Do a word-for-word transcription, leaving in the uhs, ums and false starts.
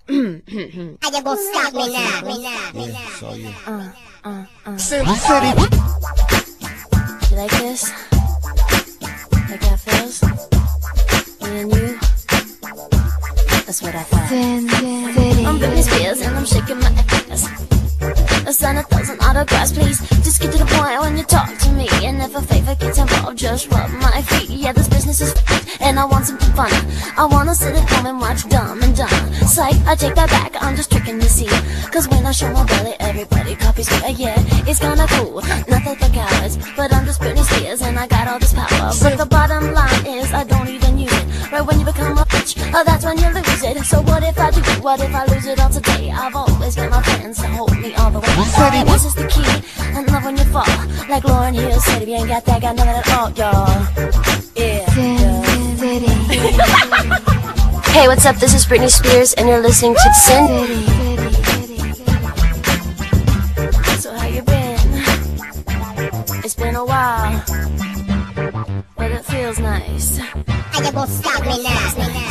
I just gonna stop me now. Me now. Me now. Saw you. Uh, uh, uh. City, city. You like this? Like that feels? Me and you? That's what I thought. I'm Britney Spears and I'm shaking my ass. Let's sign a thousand autographs, please. Just get to the point when you talk to me. And if a favor gets involved, just rub my feet. Yeah, this business is f***ed, and I want something fun. I wanna sit at home and watch Dumb and Dumb. Sike, I take that back, I'm just tricking you, see. Cause when I show my belly, everybody copies me. Uh, yeah, it's kinda cool, nothing for cowards. But I'm just Britney Spears and I got all this power. But the bottom line is I don't even use it. Right when you become a bitch, oh, that's when you lose it. So what if I do? What if I lose it all today? I've always got my friends to hold me all the way. Oh, this is the key, and love when you fall. Like Lauren Hill said, if you ain't got that, got nothing at all, y'all. Yeah. Hey, what's up? This is Britney Spears, and you're listening to Sin. So how you been? It's been a while, but it feels nice. I just gonna stop me now.